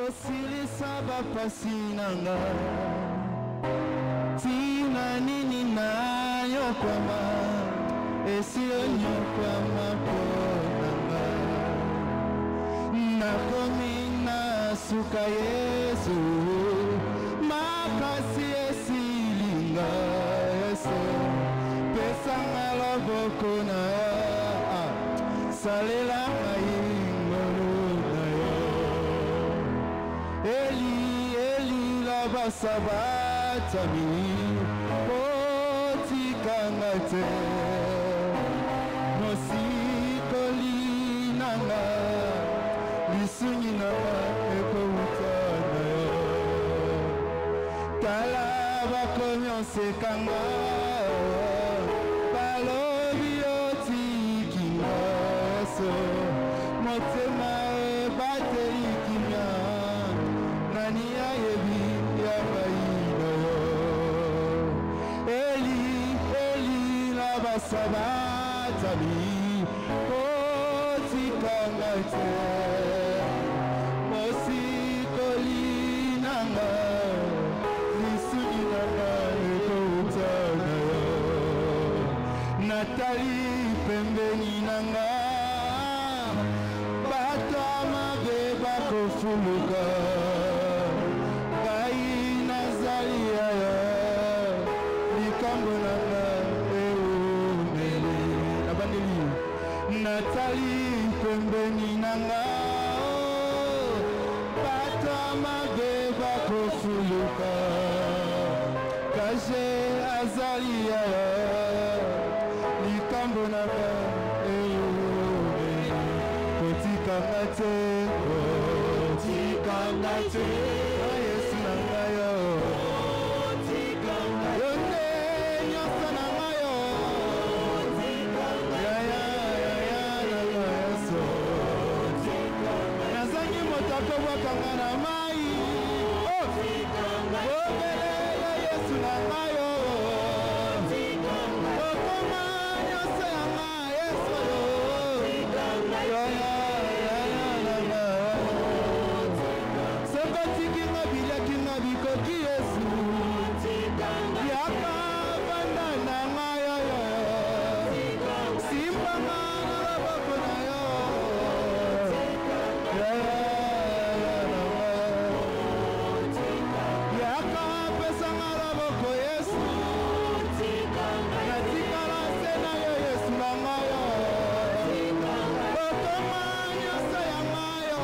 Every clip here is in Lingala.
osilisa bapasi nanga tina nini nayokwama esi onyokwama mpo nanga nakomi na suka Yesu makasi esilinga Yesu pesanga loboko na salela ngai ngolu na yo Eli labasabatami otikanga te mosikoli nanga lisungi nanga ekouta na yo tala bakomi osekanga balobi otikinga Yesu motema ebateli kimia nani ayebi ya maina yo Eli labasabatami otikanga te mosikoli nanga lisugi nanga ekouta na yo natali pembeni nanga bato mabe bakofuluka ngai nazali aya likambo nanga eumeli nabandeli natali pembeni nanga bato mabe bakofuluka kaje azali aya likambo nanga eumeli kotikanga te Yesu nanga yo yonde nyonso nanga yo Yesu nazangi moto akobwakanga na mai obelela Yesu nanga yo okoma nyonso yanga Yesu yo sokotikinga bilakinga bikoki Yesu yaka banda nanga yo simbanga na loboko na yo yaka pesanga loboko Yesu natikala se na yo Yesu nanga yo okoma nyonso yanga yo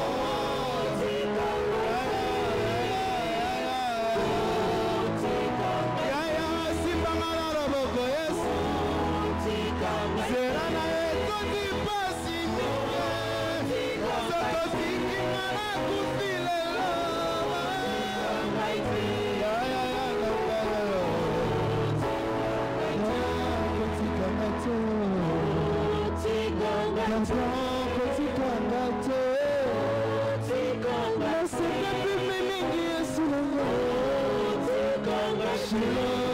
simbanga na loboko Yesu zela na etondi pasi mingi sokotikinga na kufi lelo kotikanga te nasenga pembe mingi Yesu nanga